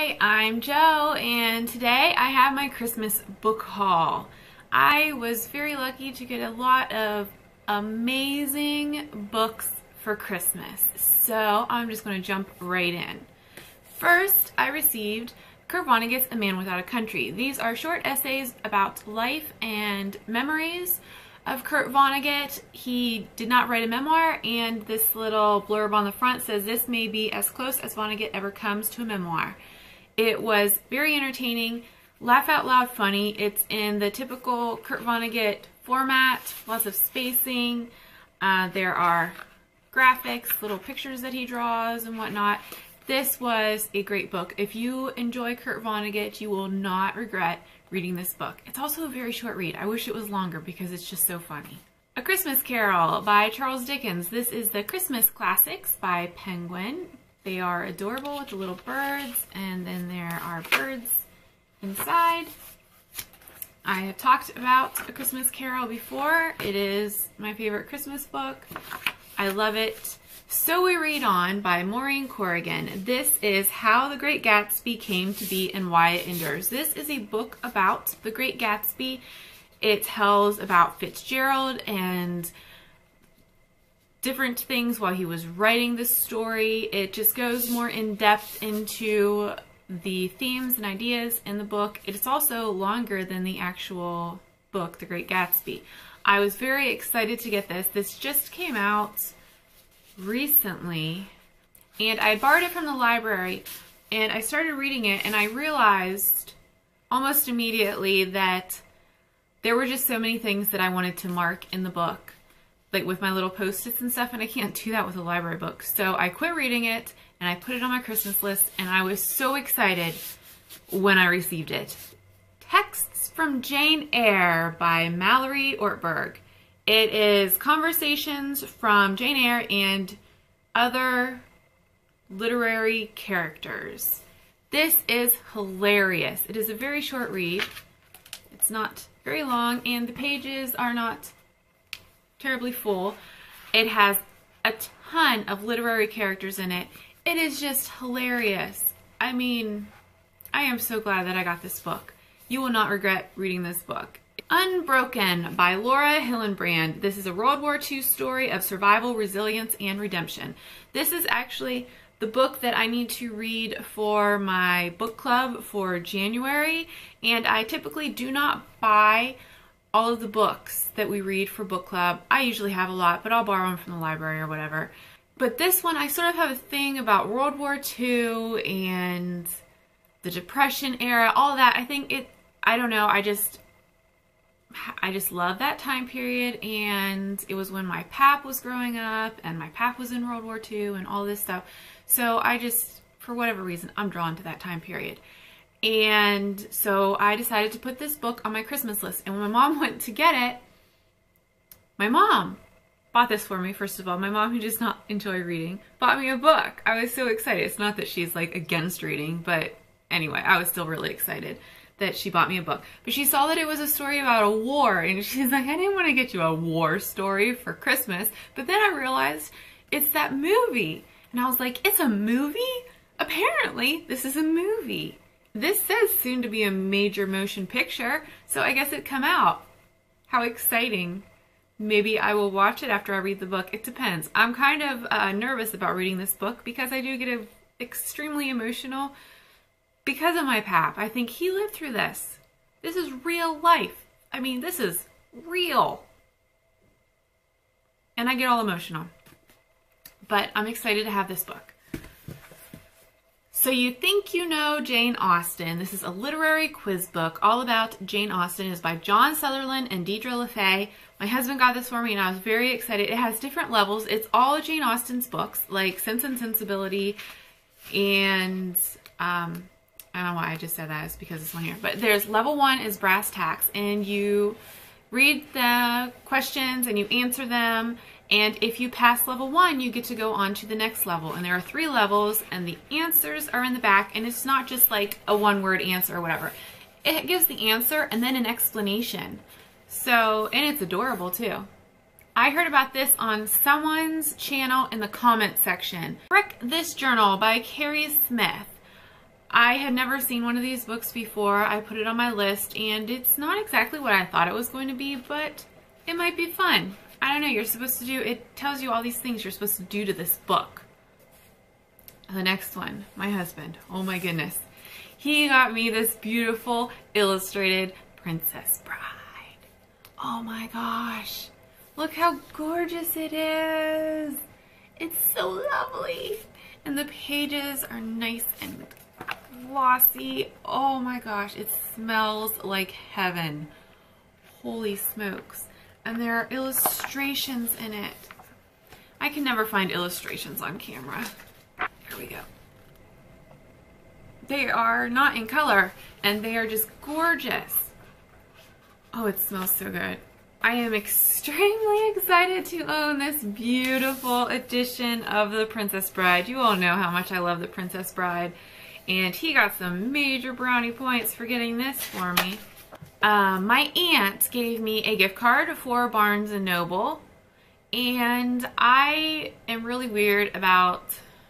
Hi, I'm Jo, and today I have my Christmas book haul. I was very lucky to get a lot of amazing books for Christmas, so I'm just going to jump right in. First, I received Kurt Vonnegut's A Man Without a Country. These are short essays about life and memories of Kurt Vonnegut. He did not write a memoir, and this little blurb on the front says this may be as close as Vonnegut ever comes to a memoir. It was very entertaining, laugh out loud funny. It's in the typical Kurt Vonnegut format, lots of spacing. There are graphics, little pictures that he draws and whatnot. This was a great book. If you enjoy Kurt Vonnegut, you will not regret reading this book. It's also a very short read. I wish it was longer because it's just so funny. A Christmas Carol by Charles Dickens. This is the Christmas Classics by Penguin. They are adorable with the little birds, and then there are birds inside. I have talked about A Christmas Carol before. It is my favorite Christmas book. I love it. So We Read On by Maureen Corrigan. This is How the Great Gatsby Came to Be and Why It Endures. This is a book about the Great Gatsby. It tells about Fitzgerald and different things while he was writing this story. It just goes more in depth into the themes and ideas in the book. It is also longer than the actual book, The Great Gatsby. I was very excited to get this. This just came out recently, and I borrowed it from the library, and I started reading it, and I realized almost immediately that there were just so many things that I wanted to mark in the book, like with my little post-its and stuff, and I can't do that with a library book. So I quit reading it, and I put it on my Christmas list, and I was so excited when I received it. Texts from Jane Eyre by Mallory Ortberg. It is conversations from Jane Eyre and other literary characters. This is hilarious. It is a very short read. It's not very long, and the pages are not terribly full. It has a ton of literary characters in it. It is just hilarious. I mean, I am so glad that I got this book. You will not regret reading this book. Unbroken by Laura Hillenbrand. This is a World War II story of survival, resilience, and redemption. This is actually the book that I need to read for my book club for January, and I typically do not buy all of the books that we read for book club. I usually have a lot, but I'll borrow them from the library or whatever. But this one, I sort of have a thing about World War II and the Depression era, all that. I don't know, I just love that time period, and it was when my pap was growing up, and my pap was in World War II and all this stuff. So for whatever reason, I'm drawn to that time period. And so I decided to put this book on my Christmas list. And when my mom went to get it, my mom bought this for me, first of all. My mom, who does not enjoy reading, bought me a book. I was so excited. It's not that she's like against reading, but anyway, I was still really excited that she bought me a book. But she saw that it was a story about a war, and she's like, I didn't want to get you a war story for Christmas. But then I realized it's that movie. And I was like, it's a movie? Apparently, this is a movie. This says soon to be a major motion picture, so I guess it'd come out. How exciting. Maybe I will watch it after I read the book. It depends. I'm kind of nervous about reading this book because I do get extremely emotional because of my pap. I think he lived through this. This is real life. I mean, this is real. And I get all emotional. But I'm excited to have this book. So You Think You Know Jane Austen. This is a literary quiz book all about Jane Austen. It is by John Sutherland and Deidre LaFay. My husband got this for me, and I was very excited. It has different levels. It's all of Jane Austen's books, like Sense and Sensibility, and I don't know why I just said that. It's because it's one here. But there's level 1 is brass tacks, and you read the questions and you answer them. And if you pass level 1, you get to go on to the next level. And there are 3 levels, and the answers are in the back. And it's not just like a one-word answer or whatever. It gives the answer and then an explanation. So, and it's adorable too. I heard about this on someone's channel in the comment section. Wreck This Journal by Carrie Smith. I I had never seen one of these books before. I put it on my list, and it's not exactly what I thought it was going to be, but it might be fun. I don't know, you're supposed to do, it tells you all these things you're supposed to do to this book. The next one, my husband, oh my goodness. He got me this beautiful illustrated Princess Bride. Oh my gosh, look how gorgeous it is. It's so lovely. And the pages are nice and glossy. Oh my gosh, it smells like heaven. Holy smokes. And there are illustrations in it. I can never find illustrations on camera. Here we go. They are not in color, and they are just gorgeous. Oh, it smells so good. I am extremely excited to own this beautiful edition of The Princess Bride. You all know how much I love The Princess Bride, and he got some major brownie points for getting this for me. My aunt gave me a gift card for Barnes & Noble, and I am really weird about...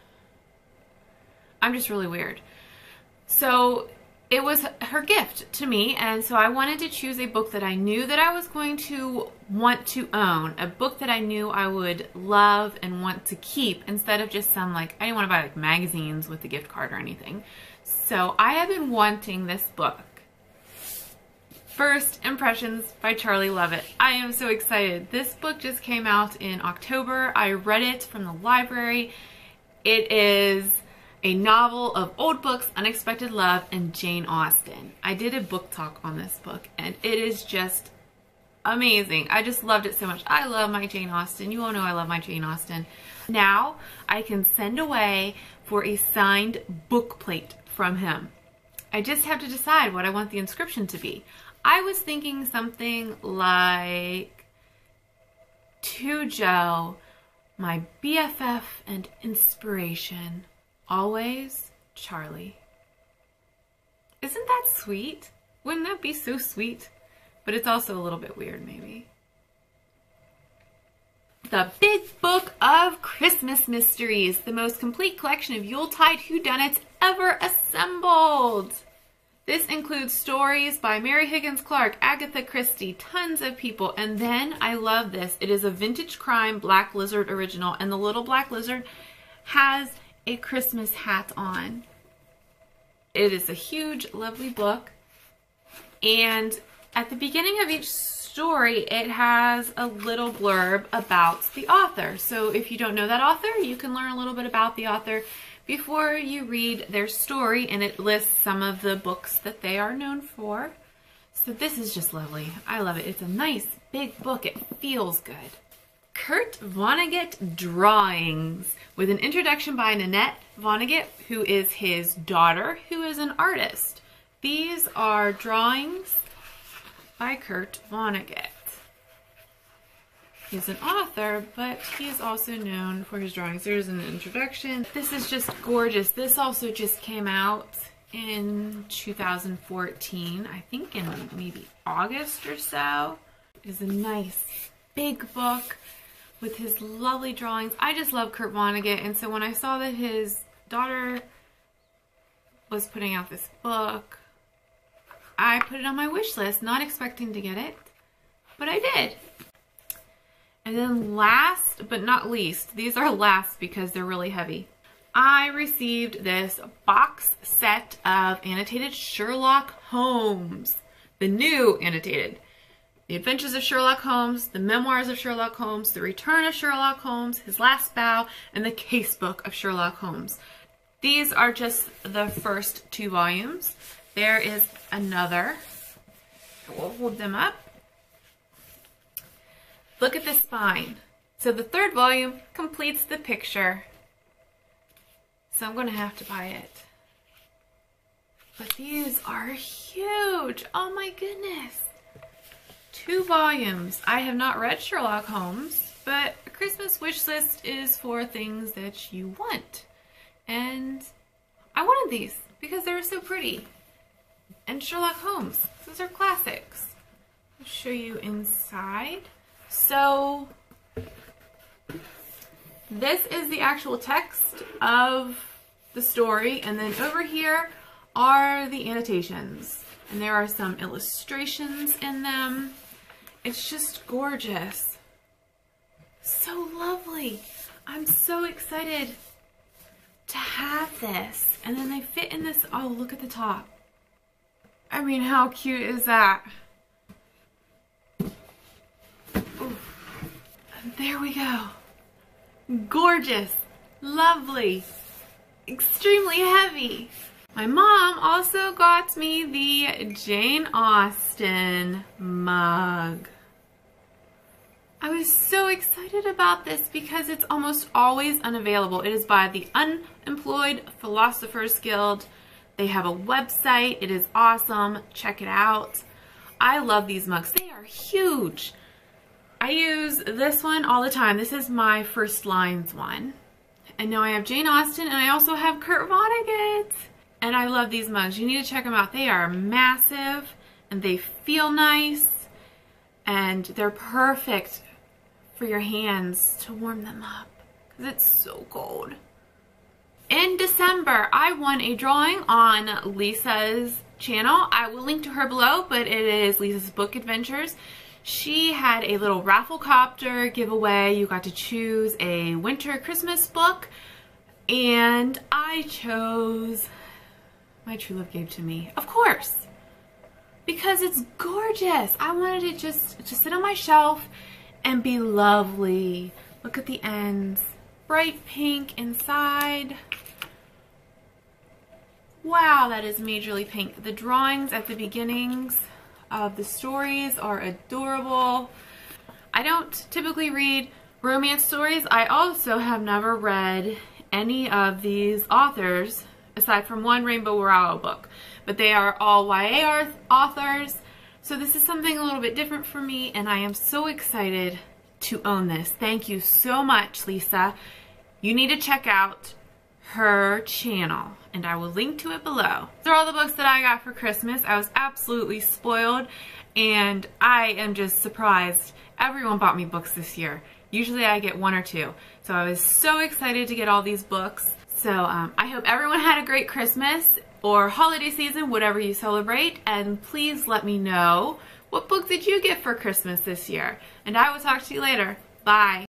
I'm just really weird. So it was her gift to me, and so I wanted to choose a book that I knew that I was going to want to own, a book that I knew I would love and want to keep, instead of just some, like, I didn't want to buy like magazines with the gift card or anything. So I have been wanting this book. First Impressions by Charlie Lovett. I am so excited. This book just came out in October. I read it from the library. It is a novel of old books, unexpected love, and Jane Austen. I did a book talk on this book, and it is just amazing. I just loved it so much. I love my Jane Austen. You all know I love my Jane Austen. Now I can send away for a signed book plate from him. I just have to decide what I want the inscription to be. I was thinking something like, "To Joe, my BFF and inspiration. Always, Charlie." Isn't that sweet? Wouldn't that be so sweet? But it's also a little bit weird, maybe. The Big Book of Christmas Mysteries, the most complete collection of Yuletide whodunits ever assembled. This includes stories by Mary Higgins Clark, Agatha Christie, tons of people. And then, I love this, it is a vintage crime Black Lizard original, and the little Black Lizard has a Christmas hat on. It is a huge, lovely book, and at the beginning of each story it has a little blurb about the author. So if you don't know that author, you can learn a little bit about the author before you read their story, and it lists some of the books that they are known for. So this is just lovely. I love it. It's a nice big book. It feels good. Kurt Vonnegut Drawings, with an introduction by Nanette Vonnegut, who is his daughter, who is an artist. These are drawings by Kurt Vonnegut. He's an author, but he is also known for his drawings. There's an introduction. This is just gorgeous. This also just came out in 2014, I think in maybe August or so. It is a nice big book with his lovely drawings. I just love Kurt Vonnegut, and so when I saw that his daughter was putting out this book, I put it on my wish list, not expecting to get it, but I did. And then last but not least, these are last because they're really heavy, I received this box set of annotated Sherlock Holmes, the new annotated. The Adventures of Sherlock Holmes, The Memoirs of Sherlock Holmes, The Return of Sherlock Holmes, His Last Bow, and The Casebook of Sherlock Holmes. These are just the first 2 volumes. There is another. We'll hold them up. Look at the spine. So the 3rd volume completes the picture. So I'm going to have to buy it. But these are huge. Oh my goodness. 2 volumes. I have not read Sherlock Holmes, but a Christmas wish list is for things that you want. And I wanted these because they were so pretty. And Sherlock Holmes, those are classics. I'll show you inside. So this is the actual text of the story, and then over here are the annotations. And there are some illustrations in them. It's just gorgeous. So lovely. I'm so excited to have this. And then they fit in this, oh, look at the top. I mean, how cute is that? Ooh. There we go. Gorgeous, lovely, extremely heavy. My mom also got me the Jane Austen mug. I was so excited about this because it's almost always unavailable. It is by the Unemployed Philosophers Guild. They have a website. It is awesome. Check it out. I love these mugs. They are huge. I use this one all the time. This is my First Lines one. And now I have Jane Austen and I also have Kurt Vonnegut. And I love these mugs. You need to check them out. They are massive and they feel nice and they're perfect for your hands to warm them up because it's so cold. In December, I won a drawing on Lisa's channel. I will link to her below, but it is Lisa's Book Adventures. She had a little Rafflecopter giveaway. You got to choose a winter Christmas book, and I chose My True Love Gave to Me, of course, because it's gorgeous. I wanted it just to sit on my shelf and be lovely. Look at the ends, bright pink inside. Wow, that is majorly pink. The drawings at the beginnings of the stories are adorable. I don't typically read romance stories. I also have never read any of these authors aside from one Rainbow Rowell book, but they are all YA authors. So this is something a little bit different for me, and I am so excited to own this. Thank you so much, Lisa. You need to check out her channel, and I will link to it below. These are all the books that I got for Christmas. I was absolutely spoiled, and I am just surprised. Everyone bought me books this year. Usually I get one or two. So I was so excited to get all these books. So I hope everyone had a great Christmas or holiday season, whatever you celebrate, and please let me know what book did you get for Christmas this year. And I will talk to you later. Bye.